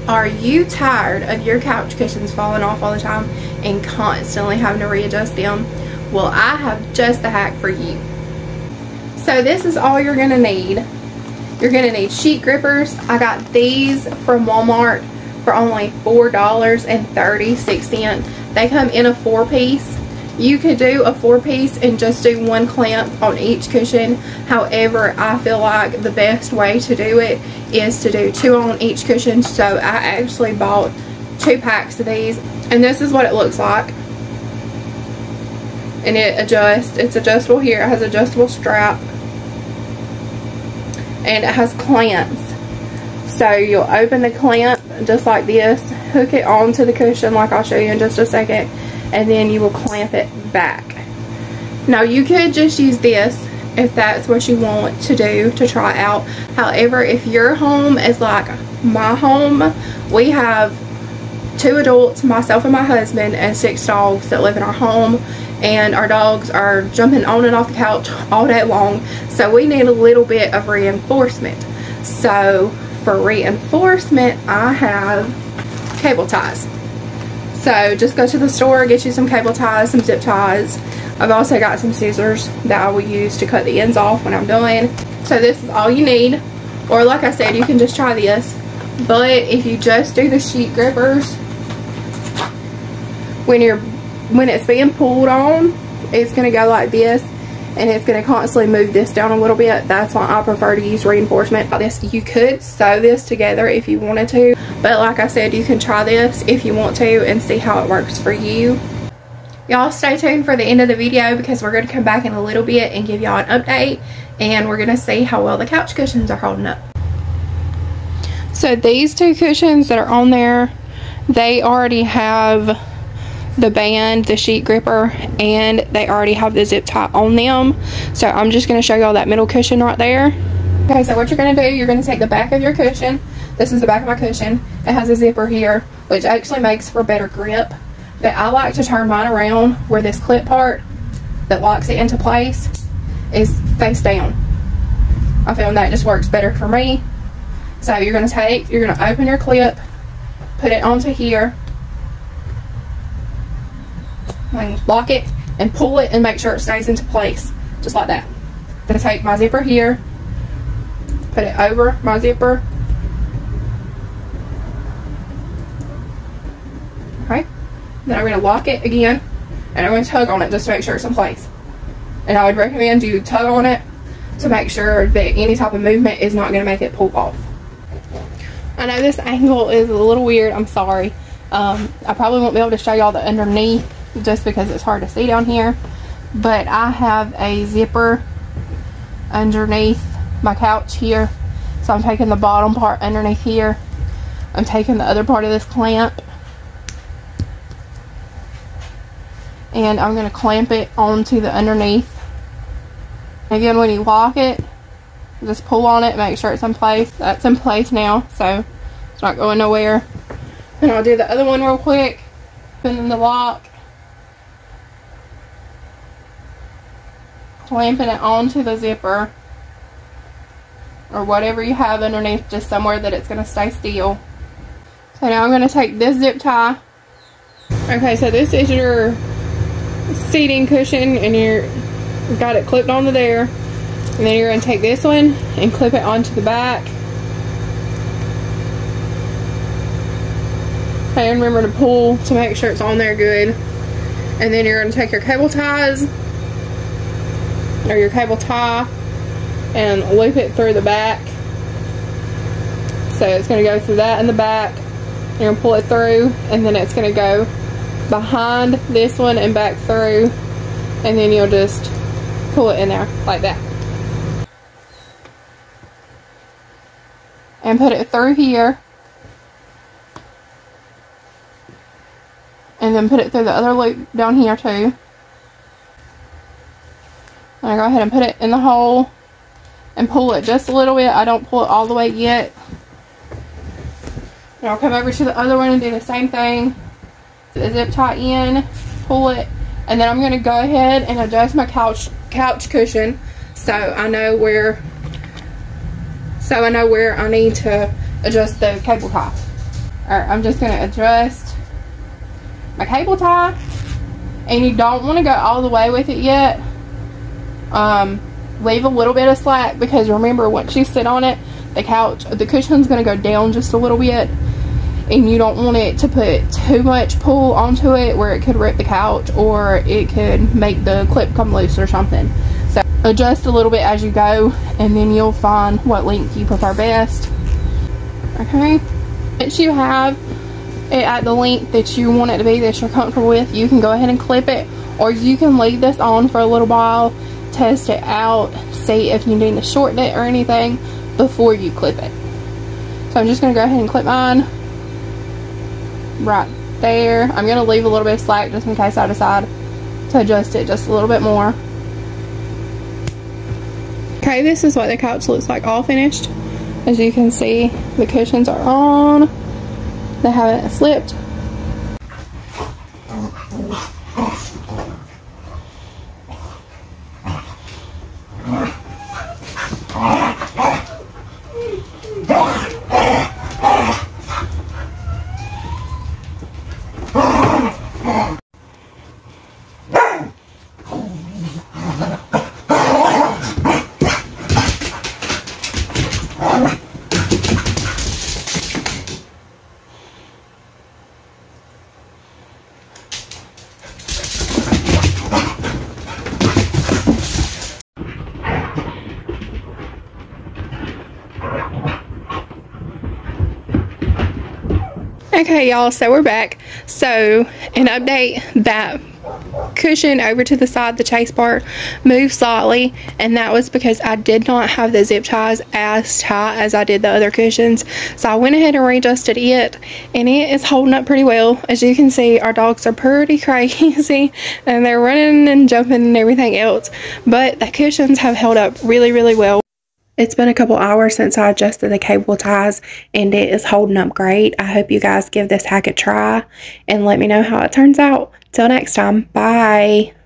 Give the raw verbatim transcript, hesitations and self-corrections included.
Are you tired of your couch cushions falling off all the time and constantly having to readjust them? Well, I have just the hack for you. So this is all you're going to need. You're going to need sheet grippers. I got these from Walmart for only four dollars and thirty-six cents. They come in a four piece. You could do a four piece and just do one clamp on each cushion. However, I feel like the best way to do it is to do two on each cushion. So I actually bought two packs of these, and this is what it looks like. And it adjusts. It's adjustable here. It has adjustable strap, and it has clamps. So you'll open the clamp just like this, hook it onto the cushion like I'll show you in just a second, and then you will clamp it back. Now you could just use this if that's what you want to do to try out. However, if your home is like my home, we have two adults, myself and my husband, and six dogs that live in our home, and our dogs are jumping on and off the couch all day long, so we need a little bit of reinforcement. So for reinforcement, I have cable ties. So just go to the store, get you some cable ties, some zip ties. I've also got some scissors that I will use to cut the ends off when I'm done. So this is all you need. Or like I said, you can just try this. But if you just do the sheet grippers, when you're when it's being pulled on, it's going to go like this, and it's going to constantly move this down a little bit. That's why I prefer to use reinforcement. This, you could sew this together if you wanted to, but like I said, you can try this if you want to and see how it works for you. Y'all stay tuned for the end of the video, because we're going to come back in a little bit and give y'all an update, and we're going to see how well the couch cushions are holding up. So these two cushions that are on there, they already have the band, the sheet gripper, and they already have the zip tie on them. So I'm just going to show y'all that middle cushion right there. Okay, so what you're going to do, you're going to take the back of your cushion. This is the back of my cushion. It has a zipper here, which actually makes for better grip. But I like to turn mine around where this clip part that locks it into place is face down. I found that just works better for me. So you're going to take, you're going to open your clip, put it onto here, and lock it and pull it and make sure it stays into place just like that. I'm going to take my zipper here, put it over my zipper. Okay, then I'm going to lock it again, and I'm going to tug on it just to make sure it's in place. And I would recommend you tug on it to make sure that any type of movement is not going to make it pull off. I know this angle is a little weird, I'm sorry. Um, I probably won't be able to show y'all the underneath just because it's hard to see down here, but I have a zipper underneath my couch here. So I'm taking the bottom part underneath here, I'm taking the other part of this clamp, and I'm going to clamp it onto the underneath. Again, when you lock it, just pull on it, make sure it's in place. That's in place now, so it's not going nowhere. And I'll do the other one real quick. Put in the lock, clamping it onto the zipper or whatever you have underneath, just somewhere that it's going to stay still. So now I'm going to take this zip tie. Okay, so this is your seating cushion, and you're got it clipped onto there, and then you're going to take this one and clip it onto the back. Okay, and remember to pull to make sure it's on there good. And then you're going to take your cable ties or your cable tie and loop it through the back. So it's going to go through that in the back. You're going to pull it through, and then it's going to go behind this one and back through, and then you'll just pull it in there like that and put it through here, and then put it through the other loop down here too. I'll go ahead and put it in the hole and pull it just a little bit. I don't pull it all the way yet. And I'll come over to the other one and do the same thing. The zip tie in, pull it, and then I'm going to go ahead and adjust my couch couch cushion so I know where so I know where I need to adjust the cable tie. Alright, I'm just going to adjust my cable tie. And you don't want to go all the way with it yet. Um, leave a little bit of slack, because remember, once you sit on it, the couch, the cushion's going to go down just a little bit. And you don't want it to put too much pull onto it where it could rip the couch, or it could make the clip come loose or something. So adjust a little bit as you go, and then you'll find what length you prefer best. Okay, once you have it at the length that you want it to be, that you're comfortable with, you can go ahead and clip it, or you can leave this on for a little while, test it out, see if you need to shorten it or anything before you clip it. So I'm just going to go ahead and clip mine right there. I'm going to leave a little bit of slack just in case I decide to adjust it just a little bit more. Okay, this is what the couch looks like all finished. As you can see, the cushions are on. They haven't slipped. Okay, y'all, so we're back. So an update, that cushion over to the side, the chase part, moved slightly, and that was because I did not have the zip ties as tight as I did the other cushions. So I went ahead and readjusted it, and it is holding up pretty well. As you can see, our dogs are pretty crazy and they're running and jumping and everything else, but the cushions have held up really really well. It's been a couple hours since I adjusted the cable ties, and it is holding up great. I hope you guys give this hack a try and let me know how it turns out. Till next time, bye.